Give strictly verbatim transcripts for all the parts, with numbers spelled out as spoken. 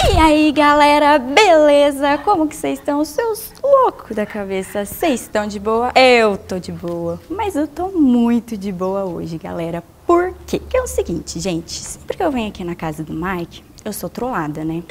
E aí, galera, beleza? Como que vocês estão? Seus loucos da cabeça, vocês estão de boa? Eu tô de boa, mas eu tô muito de boa hoje, galera. Por quê? Porque é o seguinte, gente, sempre que eu venho aqui na casa do Mike, eu sou trollada, né?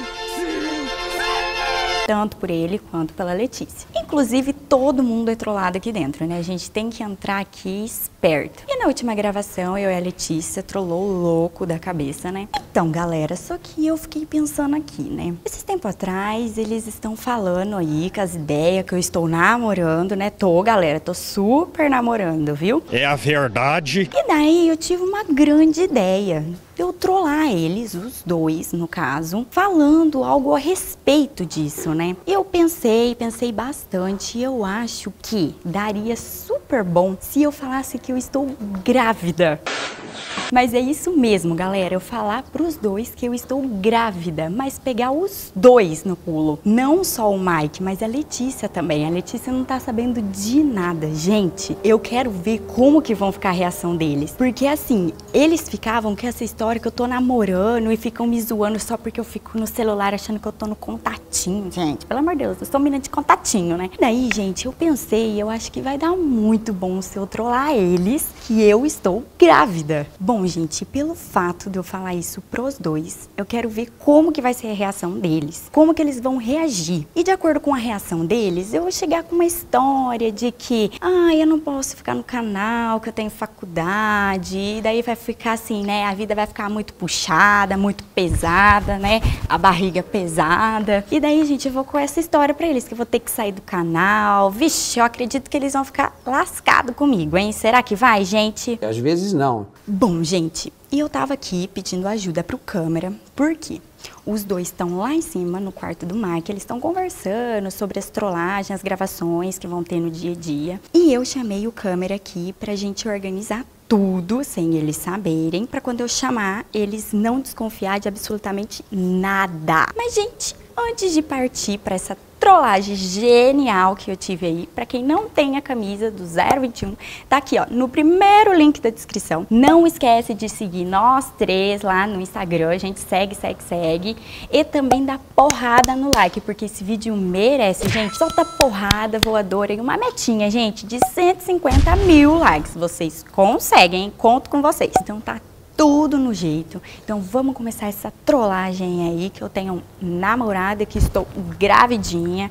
Tanto por ele quanto pela Letícia. Inclusive, todo mundo é trollado aqui dentro, né? A gente tem que entrar aqui esperto. E na última gravação, eu e a Letícia trollou o louco da cabeça, né? Então, galera, só que eu fiquei pensando aqui, né? Esses tempos atrás, eles estão falando aí com as ideias que eu estou namorando, né? Tô, galera, tô super namorando, viu? É a verdade. E daí, eu tive uma grande ideia. Eu trollar eles, os dois, no caso, falando algo a respeito disso, né? Eu pensei, pensei bastante e eu acho que daria super bom se eu falasse que eu estou grávida. Mas é isso mesmo, galera, eu falar pros dois que eu estou grávida, mas pegar os dois no pulo. Não só o Mike, mas a Letícia também. A Letícia não tá sabendo de nada. Gente, eu quero ver como que vão ficar a reação deles. Porque assim, eles ficavam com essa história que eu tô namorando e ficam me zoando só porque eu fico no celular achando que eu tô no contatinho. Gente, pelo amor de Deus, eu sou menina de contatinho, né? Daí, gente, eu pensei, eu acho que vai dar muito bom se eu trollar eles que eu estou grávida. Bom, gente, pelo fato de eu falar isso pros dois, eu quero ver como que vai ser a reação deles, como que eles vão reagir. E de acordo com a reação deles, eu vou chegar com uma história de que, ah, eu não posso ficar no canal, que eu tenho faculdade, e daí vai ficar assim, né, a vida vai ficar muito puxada, muito pesada, né, a barriga pesada. E daí, gente, eu vou com essa história pra eles, que eu vou ter que sair do canal. Vixe, eu acredito que eles vão ficar lascados comigo, hein? Será que vai, gente? Às vezes não. Bom, gente, e eu tava aqui pedindo ajuda pro câmera, por quê? Os dois estão lá em cima, no quarto do Mike, eles estão conversando sobre as trollagens, as gravações que vão ter no dia a dia. E eu chamei o câmera aqui pra gente organizar tudo, sem eles saberem, pra quando eu chamar, eles não desconfiar de absolutamente nada. Mas, gente, antes de partir pra essa trollagem genial que eu tive aí, pra quem não tem a camisa do zero vinte e um, tá aqui, ó, no primeiro link da descrição. Não esquece de seguir nós três lá no Instagram, a gente segue, segue, segue. E também dá porrada no like, porque esse vídeo merece, gente. Solta porrada voadora e uma metinha, gente, de cento e cinquenta mil likes. Vocês conseguem, hein? Conto com vocês. Então tá tudo no jeito. Então vamos começar essa trollagem aí, que eu tenho um namorado, que estou gravidinha.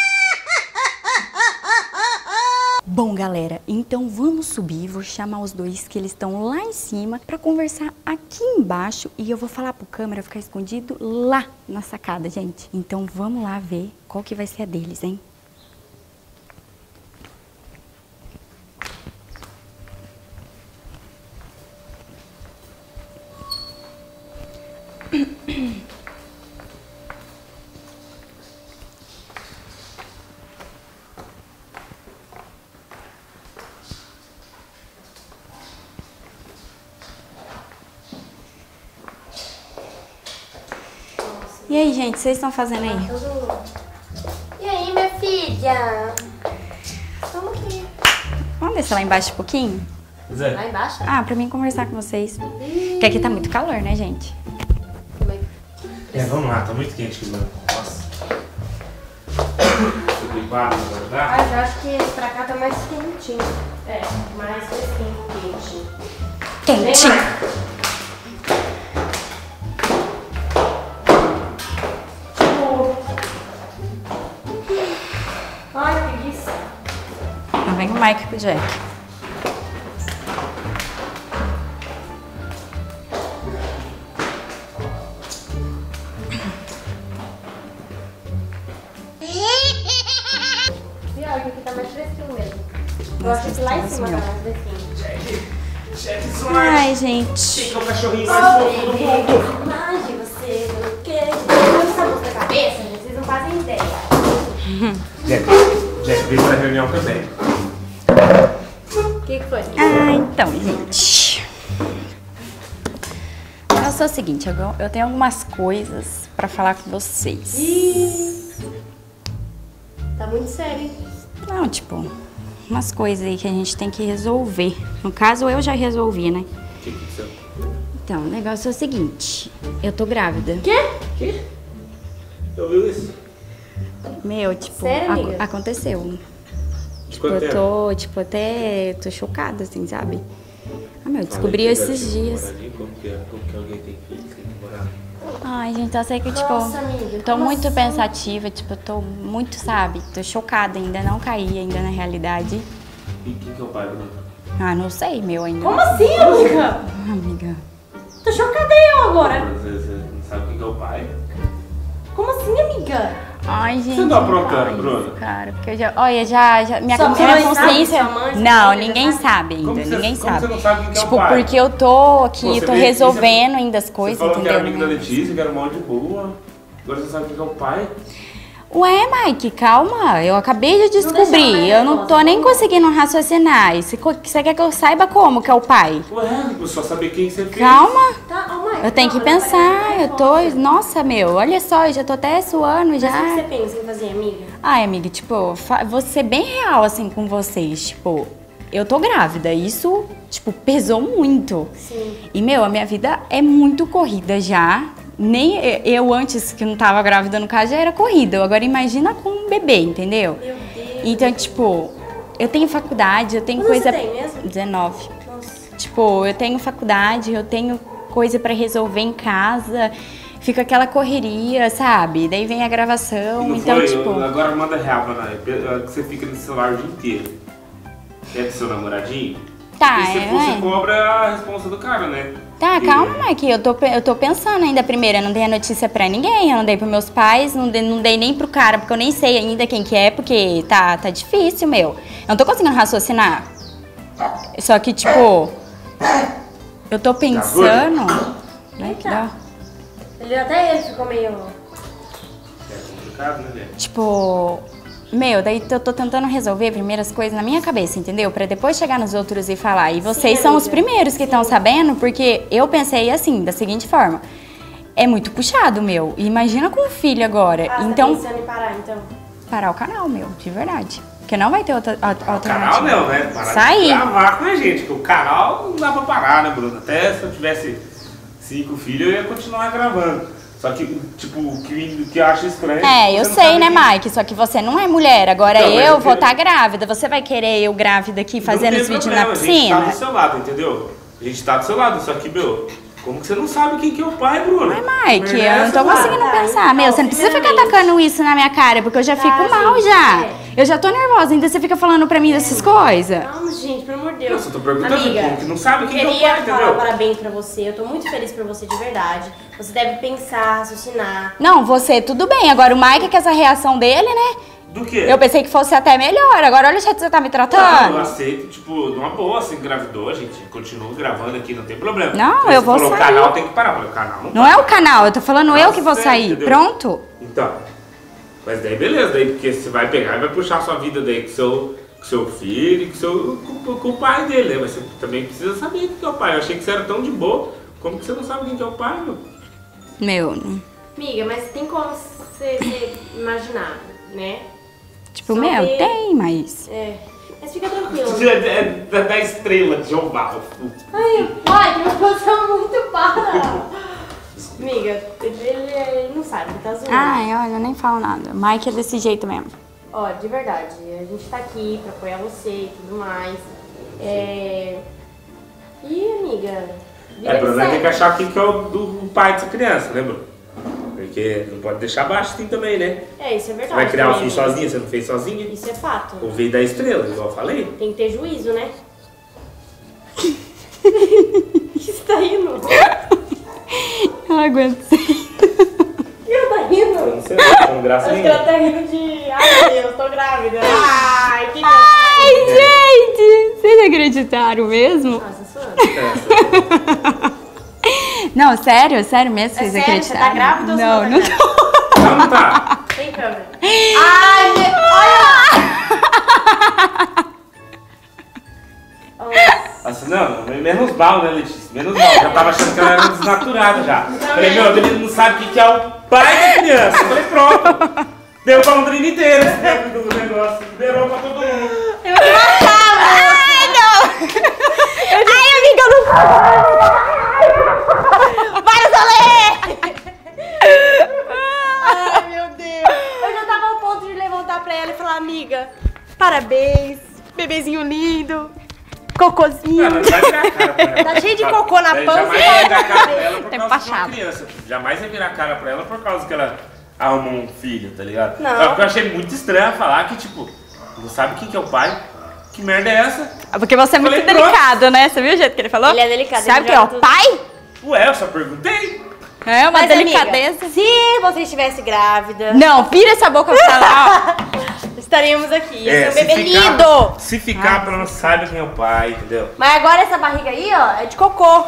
Bom, galera, então vamos subir, vou chamar os dois que eles estão lá em cima pra conversar aqui embaixo e eu vou falar pro câmera ficar escondido lá na sacada, gente. Então vamos lá ver qual que vai ser a deles, hein? E aí, gente, vocês estão fazendo aí? E aí, minha filha? Vamos aqui. Vamos descer lá embaixo um pouquinho? Zé. Lá embaixo? Ah, pra mim conversar com vocês. Porque aqui tá muito calor, né, gente? Como é que... É, vamos lá, tá muito quente aqui, mano. Nossa. Preocupado agora, tá? Ah, eu acho que esse pra cá tá mais quentinho. É, mais fresquinho, quentinho. Quentinho. Ai, que preguiça. Lá vem o Mike com o Jack. Pior que aqui tá mais fresquinho mesmo. Eu acho que lá em cima tá mais fresquinho. Chefe Ai, gente. que é o cachorrinho mais fofo do mundo. Imagem, você, o quê? Eu sabor da cabeça, gente, vocês não fazem ideia. Jack, Jack veio pra reunião também. O que que foi? Ah, então, gente. Eu sou o seguinte, eu eu tenho algumas coisas pra falar com vocês. Ih, tá muito sério, hein? Não, tipo, umas coisas aí que a gente tem que resolver. No caso, eu já resolvi, né? O que aconteceu? Então, o negócio é o seguinte, eu tô grávida. Quê? Quê? Eu vi isso. Meu, tipo, Sério, ac- amiga? aconteceu. Tipo, quanto eu tempo? tô, tipo, até tô chocada, assim, sabe? Ah, meu, eu descobri Falei que esses já tinha dias. morar ali, Como que, é? Como que alguém tem filho, tem que morar? Ai, gente, eu sei que, tipo, Nossa, amiga, tô como muito assim? pensativa, tipo, tô muito, sabe? Tô chocada, ainda não caí ainda na realidade. E quem que é o pai, Bruno? Ah, não sei, meu, ainda. Como assim, amiga? Ah, amiga. Tô chocada eu agora. Você, você não sabe quem que é o pai? Como assim, amiga? Ai, gente. Você tá aprontando, faz, Bruna? Cara, porque eu já. Olha, já. já minha Sua minha mãe consciência. sabe? Sua mãe, sua não, família ninguém sabe? sabe ainda. Como você- ninguém como sabe. você não sabe quem que é o tipo, pai? porque eu tô aqui, Pô, você tô veio aqui, resolvendo você- ainda as coisas, Você falou que entendeu? era amigo da Letícia, que era mal de boa. Agora você sabe quem que é o pai? Ué, Mike, calma. Eu acabei de deixa descobrir. ela Eu não tô nervosa, nem vamos. conseguindo raciocinar. E Você, co- você quer que eu saiba como que é o pai? Ué, eu só saber quem você fez. Calma. Tá, oh, mãe, Eu tenho que calma, pensar. Eu tô. nervosa. Nossa, meu, olha só, eu já tô até suando Mas o que você já. pensa em fazer, amiga? Ai, amiga, tipo, fa- vou ser bem real assim com vocês. Tipo, eu tô grávida. Isso, tipo, pesou muito. Sim. E, meu, a minha vida é muito corrida já. Nem eu, antes que não tava grávida, no caso, já era corrida. Agora, imagina com um bebê, entendeu? Meu Deus. Então, tipo, eu tenho faculdade, eu tenho Quantos coisa... você tem mesmo? dezenove. Nossa. Tipo, eu tenho faculdade, eu tenho coisa pra resolver em casa. Fica aquela correria, sabe? Daí vem a gravação, Não então, foi? tipo... Eu- agora manda real, Ana. Você fica no celular o dia inteiro. É do seu namoradinho? Tá, e se é, você é. cobra a responsa do cara, né? Tá, E- calma, Mike. Eu tô, pe- eu tô pensando ainda primeiro. Eu não dei a notícia pra ninguém. Eu não dei pros meus pais. Não dei, não dei nem pro cara, porque eu nem sei ainda quem que é. Porque tá, tá difícil, meu. Eu não tô conseguindo raciocinar. Só que, tipo... Eu tô pensando... Ai, que dó. Ele até ele ficou meio... É complicado, né, Lê? Tipo... Meu, daí eu tô tentando resolver primeiras coisas na minha cabeça, entendeu? Pra depois chegar nos outros e falar. E vocês Sim, são os amiga. primeiros que estão sabendo, porque eu pensei assim, da seguinte forma. É muito puxado, meu. E imagina com um filho agora. Ah, então, tá pensando em parar, então. parar o canal, meu, de verdade. Porque não vai ter outra al- O alternativa. canal não, né? Parar Sair. de gravar com a gente, porque o canal não dá pra parar, né, Bruno? Até se eu tivesse cinco filhos, eu ia continuar gravando. Só que, tipo, o que, o que eu acho estranho... É, você eu não sei, sabe né, quem- Mike? Só que você não é mulher. Agora Então, mas eu eu vou queria- estar grávida. Você vai querer eu grávida aqui fazendo Não os tem vídeos na problema, A gente tá piscina? do seu lado, entendeu? A gente tá do seu lado, só que, meu, como que você não sabe quem que é o pai, Bruno? Ai, Mike, eu não Merece, tô mano. conseguindo Tá, pensar. então, Meu, você não precisa ficar primeiramente- atacando isso na minha cara, porque eu já Tá, fico mal gente, já. é. Eu já tô nervosa, ainda você fica falando pra mim dessas coisas. Calma, gente, pelo amor de Eu Deus. só tô perguntando, Amiga, como que não sabe quem que é o queria pai, falar entendeu? parabéns pra você. Eu tô muito feliz por você de verdade. Você deve pensar, raciocinar. Não, você, tudo bem. Agora o Mike, que essa reação dele, né? Do quê? Eu pensei que fosse até melhor. Agora olha o jeito que você tá me Não, eu tratando. aceito, tipo, numa boa, assim, engravidou, a gente continua gravando aqui, não tem problema. Não, Mas eu você vou falou, sair. O canal tem que parar, mas o canal não Não é o canal, eu tô falando eu que vou Nossa, sair. entendeu? Pronto? Então, mas daí beleza, daí porque você vai pegar e vai puxar a sua vida daí com seu, com seu filho e com, seu, com, com o pai dele, né? Mas você também precisa saber quem que é o pai. Eu achei que você era tão de boa, como que você não sabe quem que é o pai, meu? Meu, Amiga, mas tem como você, você imaginar, né? tipo, Só meu, que- tem, mas... É. Mas fica tranquilo. Você é, é da, da estrela de Jeová. Ai, pai, que meu coração muito para. Amiga, ele, ele não sabe, ele tá zoando. Ai, olha, eu nem falo nada. Mike é desse jeito mesmo. Ó, de verdade, a gente tá aqui pra apoiar você e tudo mais. É... E, amiga... vida É, Bruno, que vai ter segue. que achar quem que é o, do, o pai dessa criança, né, Bruno? Porque não pode deixar baixo assim também, né? É, isso é verdade. Você vai criar o também, filho amiga. sozinha, você não fez sozinha? Isso é fato. Ou veio da estrela, igual eu falei? Tem que ter juízo, né? O que você tá rindo? Eu não aguento. Por que ela tá Eu rindo? não sei, não tô graça Acho que ela nenhuma. tá rindo de... Ai, meu Deus, tô grávida. Ai, que que Ai, gente! Vocês acreditaram mesmo? Nossa, sua. Não, sério, sério mesmo, vocês É sério? Você acreditaram? tá grávida ou você não, não não tá tô. Não, não tá. Tem câmera. Ai, meu... Olha! Nossa, não, menos mal, né, Letícia? Menos mal. Já tava achando que ela era desnaturada já. Falei, meu, o menino não sabe o que que é o pai da criança. Eu falei, pronto. Deu pra Londrina inteira esse tempo do negócio. Liberou pra todo mundo. Eu me matava! Ai, não! Ai, amiga, eu não posso! Para, Solê! Ai, meu Parabéns, bebezinho lindo. Cocôzinho. Não, não vai virar a cara pra ela. Tá cheio de cocô na Daí pança. Jamais vai virar a cara pra ela por Tem causa de uma pachado. criança. Jamais vai virar a cara pra ela por causa que ela arrumou um filho, tá ligado? Não. Só que eu achei muito estranho ela falar que, tipo, não sabe quem que é o pai. Que merda é essa? Porque você é muito Falei, delicado, né? Você viu o jeito que ele falou? Ele é delicado, Sabe ele o que é joga o tudo. pai? Ué, eu só perguntei. É uma Mas, delicadeza. amiga, se você estivesse grávida, Não, vira essa boca pra lá, ó. estaríamos aqui. Ia É, ser um bebê ficar- lindo. Se ficar, pelo menos sabe quem é o pai, entendeu? Mas agora essa barriga aí, ó, é de cocô.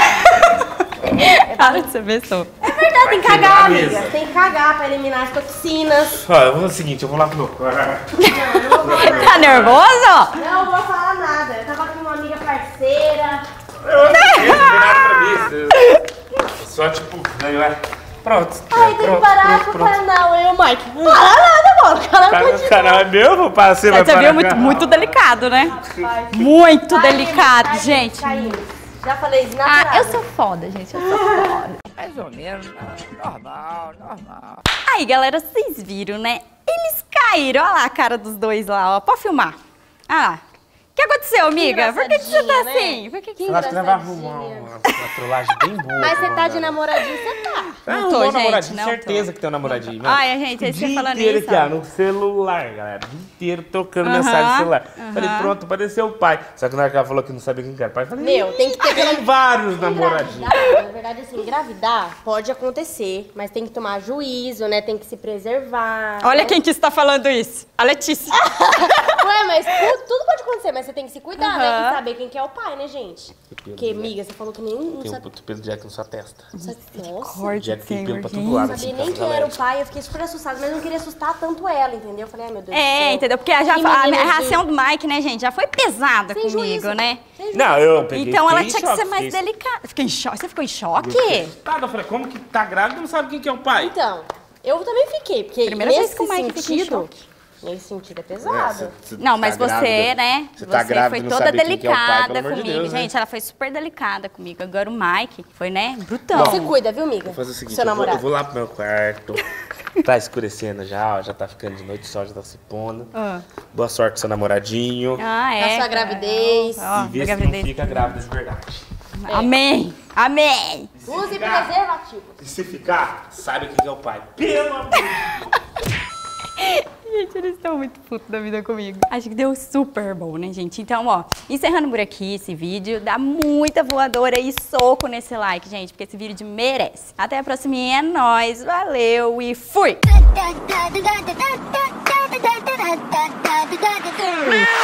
Para de ser pessoa. É verdade, tem que Vai cagar, quebrar a amiga. mesa. Tem que cagar pra eliminar as toxinas. Ó, eu vou fazer o seguinte, eu vou lá pro meu quarto. Não, eu não vou falar Tá nada. nervoso? Não vou falar nada. Eu tava com uma amiga parceira. Eu não sei, não tem nada pra mim. Eu- Só tipo, aí vai. Pronto. Ai, tem que pronto, parar pronto, com o canal. Eu, Mike. Para nada, mano. O canal Tá, continua. o canal é meu, vou passar, você vai Você parar viu com muito, a- muito delicado, né? Vai. Muito Caímos, delicado, caímos, gente. caímos. Já falei, Ah, desnaturado. eu sou foda, gente. Eu sou foda. Mais ou menos, normal, normal. Aí, galera, vocês viram, né? Eles caíram. Olha lá a cara dos dois lá, ó. Pode filmar. Ah lá. O que aconteceu, amiga? Por que, que você tá engraçadinha, né? assim? Por que que... Eu acho que nós vai engraçadinha. arrumar uma, uma trollagem bem boa. Mas você pra tá de mandar. namoradinho, você tá. Ah, Não arrumou tô, um gente, namoradinho, não certeza tô. que tem um namoradinho. Ai, gente, aí o você dia falando inteiro isso, aqui, ó, ó. no celular, galera. O dia inteiro tocando Aham, mensagem no celular. aham. Falei, pronto, apareceu o pai. Só que na hora que ela falou que não sabia quem que era o pai, eu falei, Meu, tem que ter pelo tem vários namoradinhos. Engravidar, na verdade, assim, engravidar pode acontecer, mas tem que tomar juízo, né? Tem que se preservar. Olha né? quem que está falando isso. A Letícia. Ué, mas tudo, tudo pode acontecer, mas você tem que se cuidar, né? Aham. Tem que saber quem que é o pai, né, gente? Porque, né? amiga, você falou que nem não Tem um sabe. puto pelo Jack na sua testa. Nossa, Jack tem pelo pra todo gente. lado. não assim, sabia nem tá quem era o galera. pai, eu fiquei super assustada, mas não queria assustar tanto ela, entendeu? Eu falei, ai meu Deus do É, céu. entendeu? Porque já, Que a, menina a de- reação do Mike, né, gente, já foi pesada Sem comigo, juízo. né? Não, eu peguei. Então ela fiquei tinha em que ser choque, mais fiquei- delicada. Fiquei em choque. Você ficou em choque? fiquei assustado. Eu falei, como que tá grávida e não sabe quem que é o pai? Então, eu também fiquei, porque Primeira nesse vez que o Mike fica em sentido, choque. nesse sentido é É, pesado. você- você Não, mas tá você, grávida, né? Você Você tá grávida foi e não toda sabe quem que é o pai, delicada pelo amor de comigo. Deus, né? Gente, ela foi super delicada comigo. Agora o Mike foi, né, brutão. Bom, Se cuida, viu, amiga? Vou fazer o seguinte, Seu eu vou, namorado. eu vou lá pro meu quarto. Tá escurecendo já, ó, já tá ficando de noite, o sol já tá se pondo. Ah. Boa sorte com seu namoradinho. Ah, é. Na sua cara. gravidez. Ó, e minha vê se não gravidez. fica grávida de verdade. Amém. Amém. Use preservativo. E se ficar, sabe quem que é o pai. Pelo amor de Deus. Gente, eles estão muito putos da vida comigo. Acho que deu super bom, né, gente? Então, ó, encerrando por aqui esse vídeo, dá muita voadora e soco nesse like, gente, porque esse vídeo merece. Até a próxima, é nóis, valeu e fui! da da da da da da da da da da da da da